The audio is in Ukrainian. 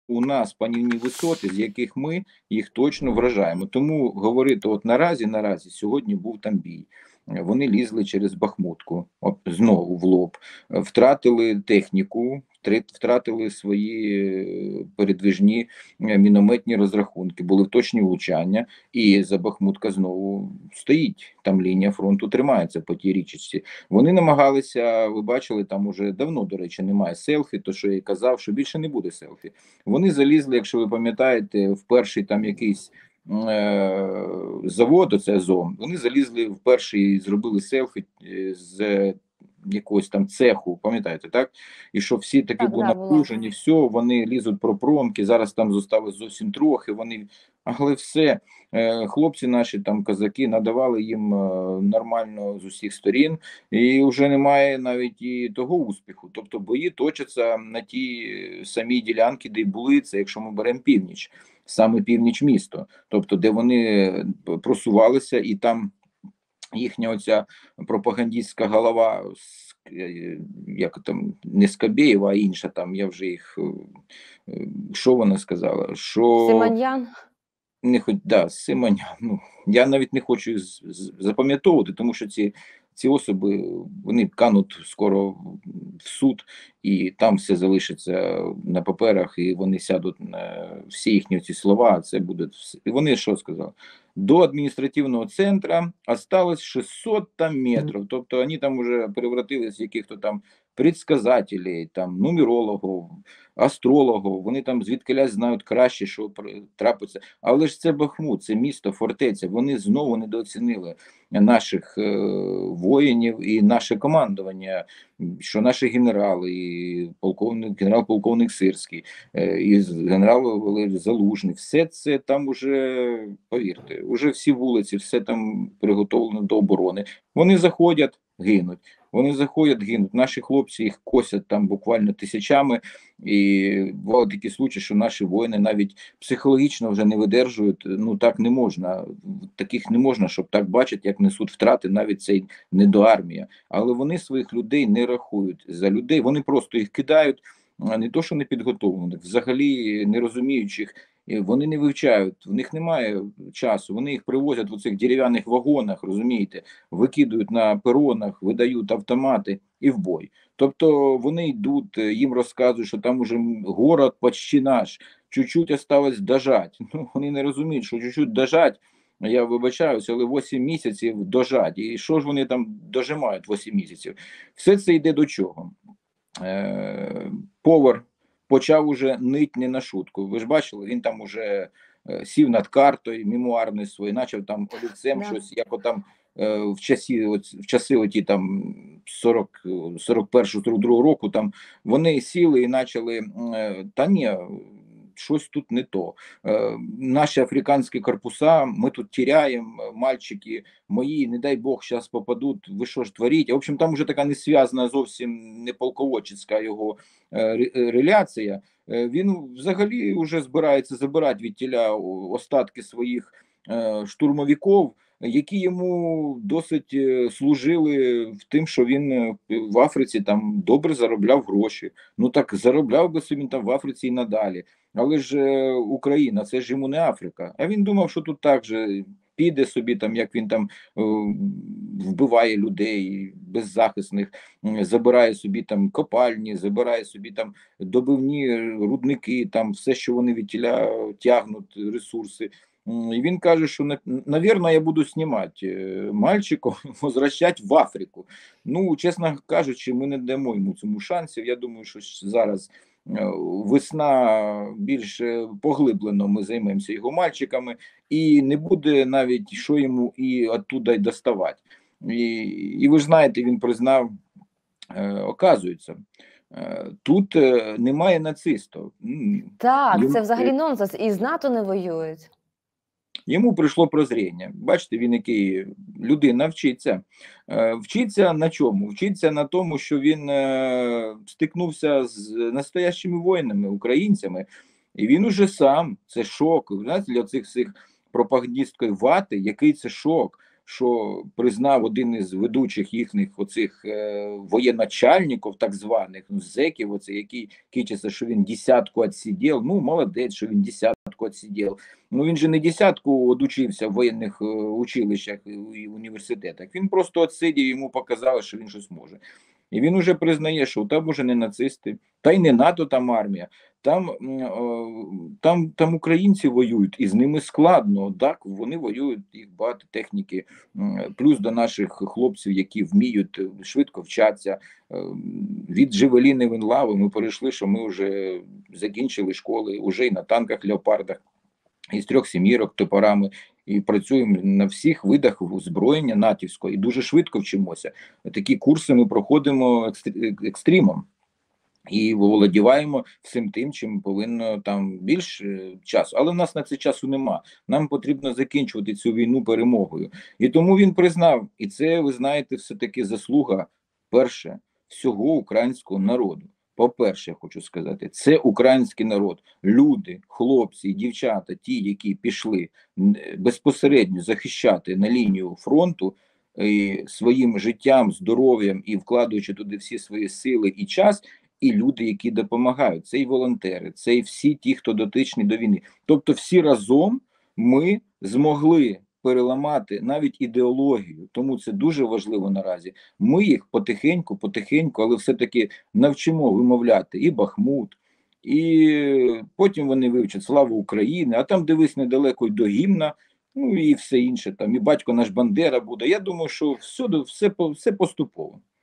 у нас панівні висоти, з яких ми їх точно вражаємо. Тому говорити, от наразі сьогодні був там бій. Вони лізли через Бахмутку, от знову в лоб, втратили техніку, втратили свої передвижні мінометні розрахунки, були точні влучання, і за Бахмутка знову стоїть. Там лінія фронту тримається по тій річці. Вони намагалися, ви бачили, там уже давно, до речі, немає селфі, то що я казав, що більше не буде селфі. Вони залізли, якщо ви пам'ятаєте, в перший там якийсь завод, оце Азом, вони залізли в перший, зробили селфі з якогось там цеху, пам'ятаєте, так? І що всі таки Так, були да, було. напружені, все, вони лізуть про промки, зараз там зосталось зовсім трохи, вони, але все, хлопці наші там, козаки, надавали їм нормально з усіх сторін, і вже немає навіть і того успіху. Тобто бої точаться на ті самій ділянки, де й були, це якщо ми беремо північ, саме північ місто, тобто де вони просувалися, і там їхня оця пропагандистська голова, як там, не Скабєєва, а інша там, я вже їх, що вона сказала, що Симоньян. не хоч, да, Симонян, ну, я навіть не хочу запам'ятовувати, тому що ці особи, вони кануть скоро в суд, і там все залишиться на паперах, і вони сядуть на всі їхні ці слова, це буде все. І вони що сказали? До адміністративного центра осталось 600 там метрів, тобто вони там вже превратились в яких-то там предсказателей, там нумерологів, астрологів, вони там звідкилясь знають краще, що трапиться. Але ж це Бахмут, це місто, фортеця. Вони знову недооцінили наших воїнів і наше командування, що наші генерали, і полковник, генерал-полковник Сирський, і генерал Валерій Залужний, все це там уже, повірте, уже всі вулиці, все там приготовлено до оборони. Вони заходять, гинуть. Вони заходять, гинуть. Наші хлопці їх косять там буквально тисячами. І бували такі случаї, що наші воїни навіть психологічно вже не видержують. Ну так не можна. Таких не можна, щоб так бачити, як несуть втрати навіть цей недоармія. Але вони своїх людей не рахують за людей. Вони просто їх кидають, а не то, що не підготовлених, взагалі не розуміючих. Вони не вивчають, в них немає часу. Вони їх привозять в цих дерев'яних вагонах, розумієте, викидують на перонах, видають автомати і в бой. Тобто вони йдуть, їм розказують, що там уже город почти наш, чуть-чуть осталось дожать. Ну, вони не розуміють, що чуть-чуть дожать, я вибачаюся, але 8 місяців дожать. І що ж вони там дожимають 8 місяців? Все це йде до чого? Повар почав уже нить не на шутку. Ви ж бачили, він там уже сів над картою мемуарною своєю, почав там олівцем щось, як отам в часи оті там 41-42 року, там вони сіли і почали, та ні, щось тут не то. Наші африканські корпуса, ми тут теряємо, мальчики мої, не дай Бог, зараз попадуть, ви що ж творите? В общем, там уже така несвязна, зовсім не полководчицька його реляція. Він взагалі вже збирається забирати від тіля остатки своїх штурмовиків, які йому досить служили в тим, що він в Африці там добре заробляв гроші. Ну так заробляв би собі там в Африці і надалі. Але ж Україна, це ж йому не Африка. А він думав, що тут так же піде собі, там, як він там вбиває людей беззахисних, забирає собі там копальні, забирає собі там добивні рудники, там все, що вони від тіля тягнуть, ресурси. І він каже, що, навірно, я буду знімати мальчиків, возвращати в Африку. Ну, чесно кажучи, ми не дамо йому цьому шансів. Я думаю, що зараз весна більш поглиблено ми займемося його мальчиками, і не буде навіть, що йому і оттуда й доставати. І ви ж знаєте, він признав, оказується, тут немає нацистів. Так, це взагалі нонсенс. І з НАТО не воюють. Йому прийшло прозріння. Бачите, він який людина вчиться. Вчиться на чому? Вчиться на тому, що він стикнувся з настоящими воїнами, українцями, і він уже сам, це шок. Знаєте, для цих всіх пропагандистської вати, який це шок. що признав один із ведучих їхніх оцих воєначальників, так званих, зеків, оце, який кичиться, що він десятку відсидів. Ну, молодець, що він десятку відсидів. Ну, він же не десятку одучився в воєнних училищах і університетах. Він просто відсидів, йому показали, що він щось може. І він уже признає, що там уже не нацисти, та й не НАТО там армія, там українці воюють, і з ними складно. Так, вони воюють, їх багато техніки, плюс до наших хлопців, які вміють швидко вчатися. Від Джевеліни в Інлаву ми перейшли, що ми вже закінчили школи, вже і на танках Леопардах, із 3 сімірок топорами, і працюємо на всіх видах озброєння натівського, і дуже швидко вчимося. Такі курси ми проходимо екстримом. І володіваємо всім тим, чим повинно там більше часу. Але в нас на це часу нема. Нам потрібно закінчувати цю війну перемогою. І тому він признав, і це, ви знаєте, все-таки заслуга, перше, всього українського народу. По-перше, я хочу сказати, це український народ. Люди, хлопці, дівчата, ті, які пішли безпосередньо захищати на лінію фронту, і своїм життям, здоров'ям і вкладаючи туди всі свої сили і час, і люди, які допомагають. Це і волонтери, це і всі ті, хто дотичний до війни. Тобто всі разом ми змогли переламати навіть ідеологію, тому це дуже важливо наразі. Ми їх потихеньку, але все-таки навчимо вимовляти і Бахмут, і потім вони вивчать славу України, а там дивись недалеко й до гімна, ну і все інше, там і батько наш Бандера буде. Я думаю, що все поступово.